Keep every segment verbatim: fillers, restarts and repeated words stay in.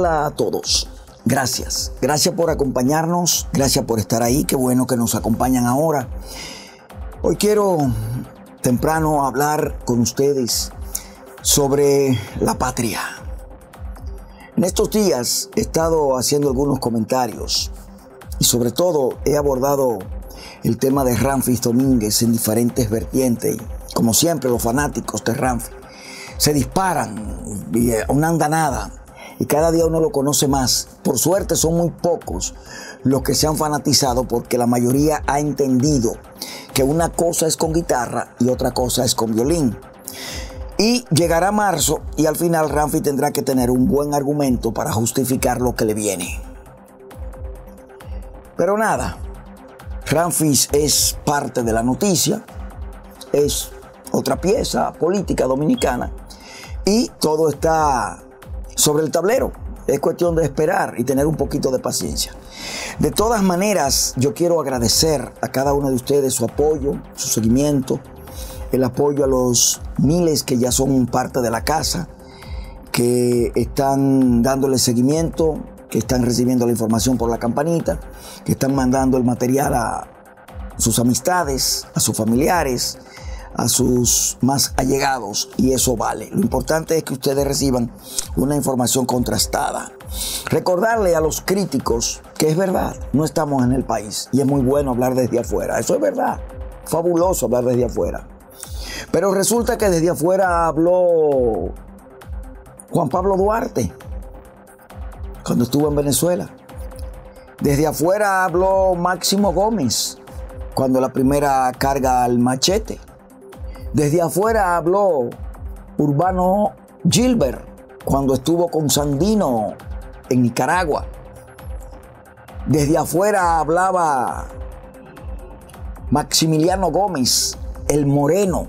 hola a todos. Gracias. Gracias por acompañarnos. Gracias por estar ahí. Qué bueno que nos acompañan ahora. Hoy quiero temprano hablar con ustedes sobre la patria. En estos días he estado haciendo algunos comentarios y sobre todo he abordado el tema de Ramfis Domínguez en diferentes vertientes. Como siempre, los fanáticos de Ramfis se disparan, una andanada, y cada día uno lo conoce más. Por suerte son muy pocos los que se han fanatizado, porque la mayoría ha entendido que una cosa es con guitarra y otra cosa es con violín. Y llegará marzo y al final Ramfis tendrá que tener un buen argumento para justificar lo que le viene. Pero nada, Ramfis es parte de la noticia, es otra pieza política dominicana y todo está sobre el tablero. Es cuestión de esperar y tener un poquito de paciencia. De todas maneras, yo quiero agradecer a cada uno de ustedes su apoyo, su seguimiento, el apoyo a los miles que ya son parte de la casa, que están dándole seguimiento, que están recibiendo la información por la campanita, que están mandando el material a sus amistades, a sus familiares, a sus más allegados, y eso vale. Lo importante es que ustedes reciban una información contrastada. Recordarle a los críticos que es verdad, no estamos en el país y es muy bueno hablar desde afuera. Eso es verdad, fabuloso hablar desde afuera. Pero resulta que desde afuera habló Juan Pablo Duarte cuando estuvo en Venezuela. Desde afuera habló Máximo Gómez cuando la primera carga al machete. Desde afuera habló Urbano Gilbert cuando estuvo con Sandino en Nicaragua. Desde afuera hablaba Maximiliano Gómez, el Moreno,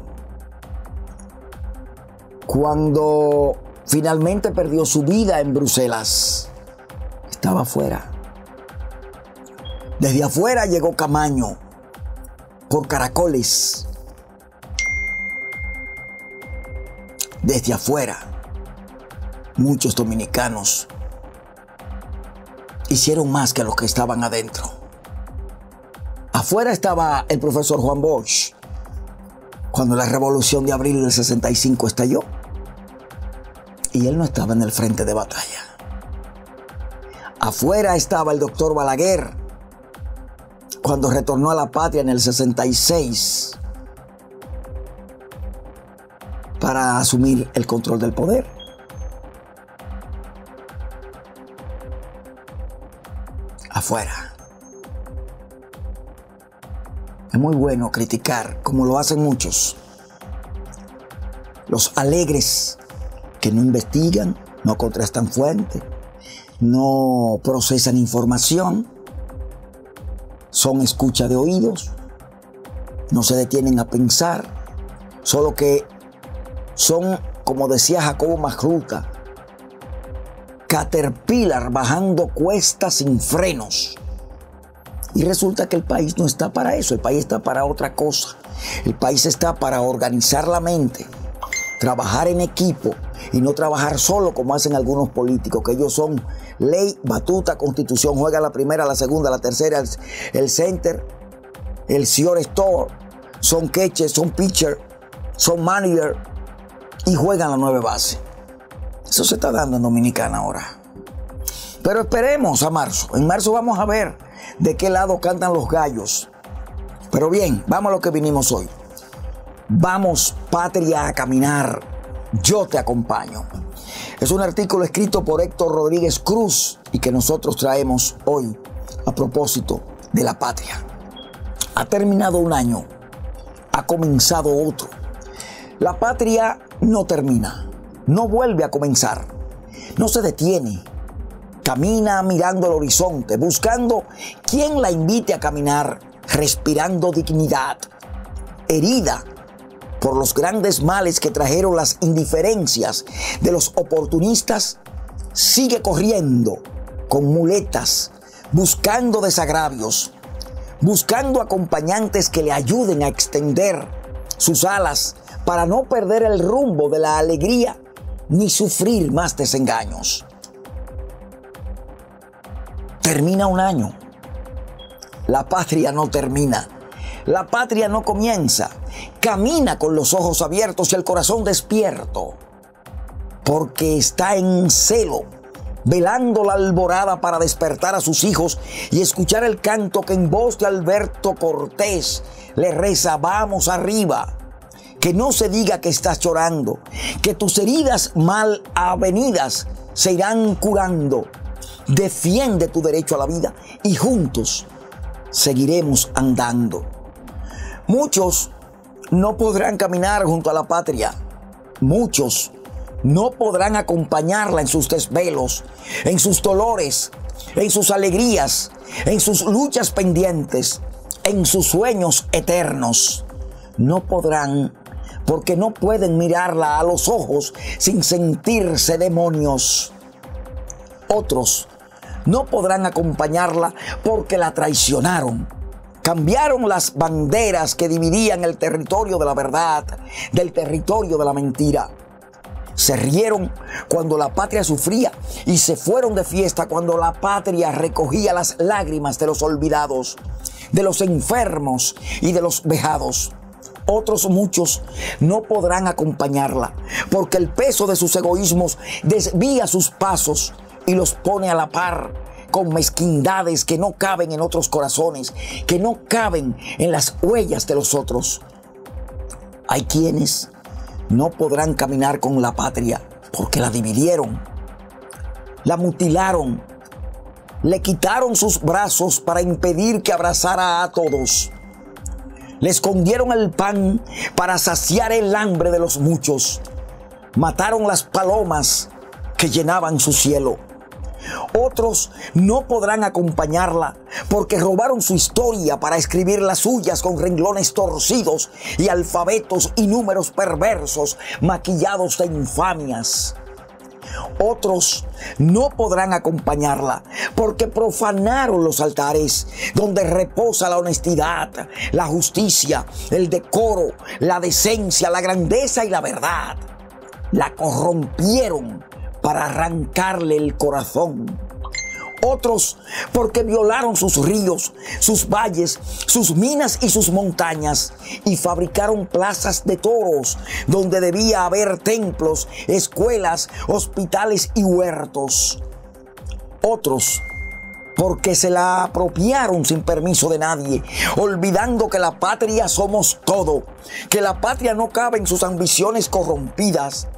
cuando finalmente perdió su vida en Bruselas. Estaba afuera. Desde afuera llegó Camaño por Caracoles. Desde afuera, muchos dominicanos hicieron más que los que estaban adentro. Afuera estaba el profesor Juan Bosch cuando la revolución de abril del sesenta y cinco estalló. Y él no estaba en el frente de batalla. Afuera estaba el doctor Balaguer cuando retornó a la patria en el sesenta y seis para asumir el control del poder. Afuera. Es muy bueno criticar, como lo hacen muchos. Los alegres que no investigan, no contrastan fuentes, no procesan información, son escucha de oídos, no se detienen a pensar, solo que son, como decía Jacobo Magluta, caterpillar bajando cuestas sin frenos. Y resulta que el país no está para eso, el país está para otra cosa. El país está para organizar la mente, trabajar en equipo y no trabajar solo como hacen algunos políticos, que ellos son ley, batuta, constitución, juega la primera, la segunda, la tercera, el, el center, el señor store, son catcher, son pitcher, son manager y juegan la nueve base. Eso se está dando en Dominicana ahora. Pero esperemos a marzo. En marzo vamos a ver de qué lado cantan los gallos. Pero bien, vamos a lo que vinimos hoy. Vamos, patria, a caminar. Yo te acompaño. Es un artículo escrito por Héctor Rodríguez Cruz y que nosotros traemos hoy a propósito de la patria. Ha terminado un año. Ha comenzado otro. La patria no termina. No vuelve a comenzar. No se detiene. Camina mirando el horizonte, buscando quien la invite a caminar, respirando dignidad, herida por los grandes males que trajeron las indiferencias de los oportunistas, sigue corriendo con muletas, buscando desagravios, buscando acompañantes que le ayuden a extender sus alas para no perder el rumbo de la alegría ni sufrir más desengaños. termina un año. La patria no termina. La patria no comienza. Camina con los ojos abiertos y el corazón despierto, porque está en celo, velando la alborada para despertar a sus hijos y escuchar el canto que en voz de Alberto Cortés le reza: vamos arriba. Que no se diga que estás llorando, que tus heridas mal avenidas se irán curando. Defiende tu derecho a la vida y juntos seguiremos andando. Muchos no podrán caminar junto a la patria. Muchos no podrán acompañarla en sus desvelos, en sus dolores, en sus alegrías, en sus luchas pendientes, en sus sueños eternos. No podrán, porque no pueden mirarla a los ojos sin sentirse demonios. Otros no podrán acompañarla porque la traicionaron. Cambiaron las banderas que dividían el territorio de la verdad del territorio de la mentira. Se rieron cuando la patria sufría y se fueron de fiesta cuando la patria recogía las lágrimas de los olvidados, de los enfermos y de los vejados. Otros muchos no podrán acompañarla porque el peso de sus egoísmos desvía sus pasos y los pone a la par con mezquindades que no caben en otros corazones, que no caben en las huellas de los otros. Hay quienes no podrán caminar con la patria porque la dividieron, la mutilaron, le quitaron sus brazos para impedir que abrazara a todos. Le escondieron el pan para saciar el hambre de los muchos. Mataron las palomas que llenaban su cielo. Otros no podrán acompañarla porque robaron su historia para escribir las suyas con renglones torcidos y alfabetos y números perversos maquillados de infamias. Otros no podrán acompañarla porque profanaron los altares donde reposa la honestidad, la justicia, el decoro, la decencia, la grandeza y la verdad. La corrompieron para arrancarle el corazón. Otros porque violaron sus ríos, sus valles, sus minas y sus montañas y fabricaron plazas de toros donde debía haber templos, escuelas, hospitales y huertos. Otros porque se la apropiaron sin permiso de nadie, olvidando que la patria somos todo, que la patria no cabe en sus ambiciones corrompidas.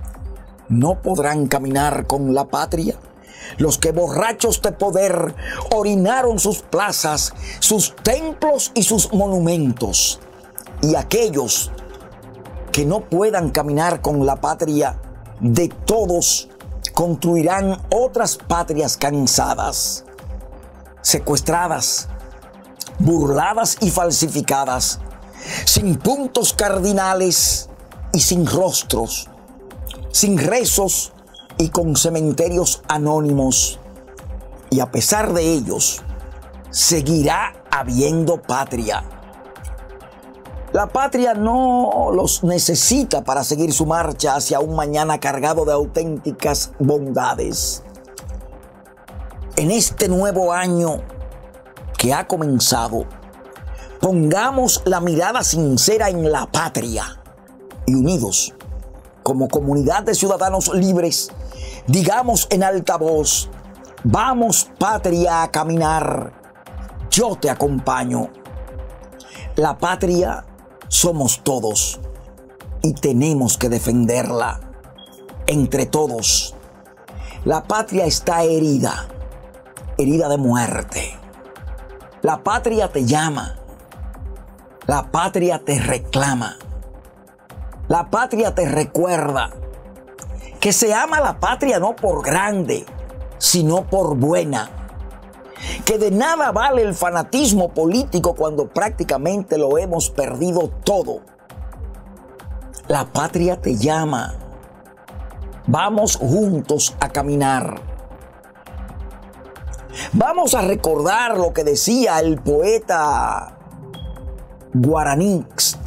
No podrán caminar con la patria los que borrachos de poder orinaron sus plazas, sus templos y sus monumentos. Y aquellos que no puedan caminar con la patria de todos construirán otras patrias cansadas, secuestradas, burladas y falsificadas, sin puntos cardinales y sin rostros, sin rezos y con cementerios anónimos. Y a pesar de ellos, seguirá habiendo patria. La patria no los necesita para seguir su marcha hacia un mañana cargado de auténticas bondades. En este nuevo año que ha comenzado, pongamos la mirada sincera en la patria y unidos, como comunidad de ciudadanos libres, digamos en alta voz: vamos patria a caminar, yo te acompaño. La patria somos todos y tenemos que defenderla entre todos. La patria está herida, herida de muerte. La patria te llama, la patria te reclama. La patria te recuerda que se ama la patria no por grande, sino por buena. Que de nada vale el fanatismo político cuando prácticamente lo hemos perdido todo. La patria te llama. Vamos juntos a caminar. Vamos a recordar lo que decía el poeta guaraní: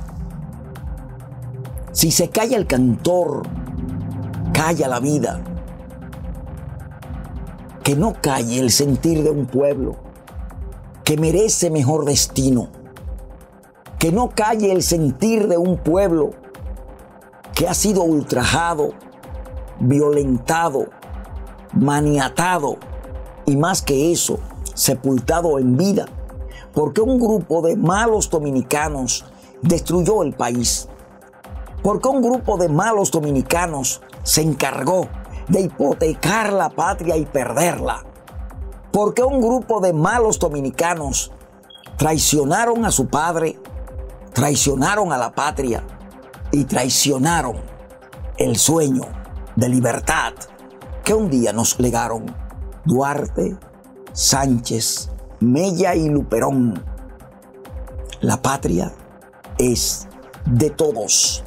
si se calla el cantor, calla la vida. que no calle el sentir de un pueblo que merece mejor destino, que no calle el sentir de un pueblo que ha sido ultrajado, violentado, maniatado y más que eso, sepultado en vida, porque un grupo de malos dominicanos destruyó el país, porque un grupo de malos dominicanos se encargó de hipotecar la patria y perderla, porque un grupo de malos dominicanos traicionaron a su padre, traicionaron a la patria y traicionaron el sueño de libertad que un día nos legaron Duarte, Sánchez, Mella y Luperón. La patria es de todos.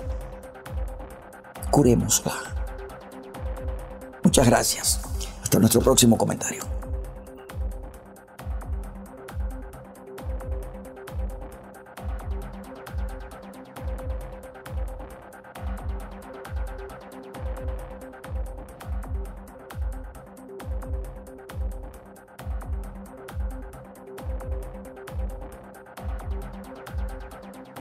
Curémosla. Muchas gracias. Hasta nuestro próximo comentario.